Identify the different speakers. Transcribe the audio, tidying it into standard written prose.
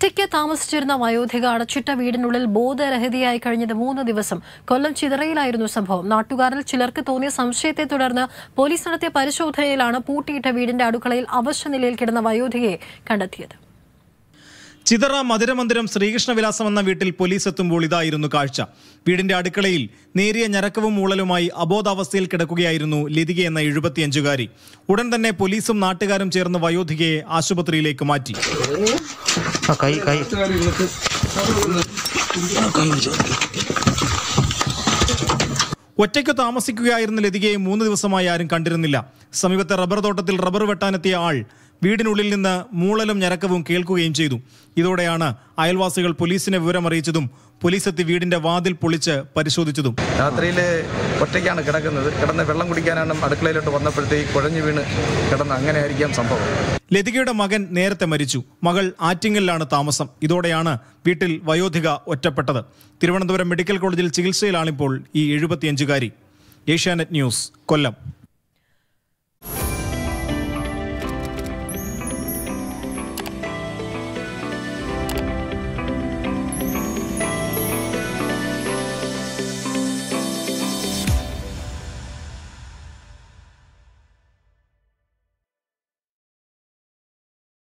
Speaker 1: ഒറ്റയ്ക്ക് താമസിച്ചിരുന്ന വയോധിക അടച്ചിട്ട വീടിനുള്ളിൽ ബോധരഹിതയായി കഴിഞ്ഞത് 3 ദിവസം. കൊല്ലം ചിതറയിലായിരുന്നു സംഭവം. നാട്ടുകാരിൽ ചിലർക്ക് തോന്നിയ സംശയത്തെ തുടർന്ന് പോലീസ് നടത്തിയ പരിശോധനയിലാണ് പൂട്ടിയിട്ട വീടിന്റെ അടുക്കളയിൽ അവശനിലയിൽ കിടന്ന വയോധികയെ കണ്ടെത്തിയത്.
Speaker 2: ചിതറ മധുരമന്ദിരം ശ്രീകൃഷ്ണവിലാസം എന്ന വീട്ടിൽ പോലീസ് എത്തുമ്പോൾ ഇതായിരുന്നു കാഴ്ച. വീടിന്റെ അടുക്കളയിൽ നേരിയ ഞരക്കവും മൂളലുമായി അബോധാവസ്ഥയിൽ കിടക്കുകയായിരുന്നു ലതിക എന്ന 75-കാരി. ഉടൻ തന്നെ പോലീസും നാട്ടുകാരും ചേർന്ന് വയോധികയെ ആശുപത്രിയിലേക്ക് മാറ്റി. ഒറ്റയ്ക്ക് താമസിക്കുകയായിരുന്ന ലതികയെ 3 ദിവസമായി ആരും കണ്ടിരുന്നില്ല. സമീപത്തെ റബ്ബർ തോട്ടത്തിൽ റബ്ബർ വെട്ടാനെത്തിയ ആൾ വീടിനുള്ളിൽ നിന്ന് മൂളലും ഞരക്കവും കേൾക്കുകയും ചെയ്തു. ഇതോടെയാണ് അയൽവാസികൾ പോലീസിനെ വിവരമറിയിച്ചതും പോലീസ് എത്തി വീടിന്റെ വാതിൽ പൊളിച്ച് പരിശോധിച്ചതും.
Speaker 3: രാത്രിയിൽ ഒറ്റയ്ക്കാണ് കിടന്ന് വെള്ളം കുടിക്കാനാണ് അടുക്കളയിലോട്ട് വന്നപ്പോഴത്തേക്ക് കുഴഞ്ഞു വീണ് കിടന്ന് അങ്ങനെയായിരിക്കാം സംഭവം.
Speaker 2: ലതികയുടെ മകൻ നേരത്തെ മരിച്ചു. മകൾ ആറ്റിങ്ങലിലാണ് താമസം. ഇതോടെയാണ് വീട്ടിൽ വയോധിക ഒറ്റപ്പെട്ടത്. തിരുവനന്തപുരം മെഡിക്കൽ കോളേജിൽ ചികിത്സയിലാണിപ്പോൾ ഈ 75-കാരി. ഏഷ്യാനെറ്റ് ന്യൂസ്, കൊല്ലം.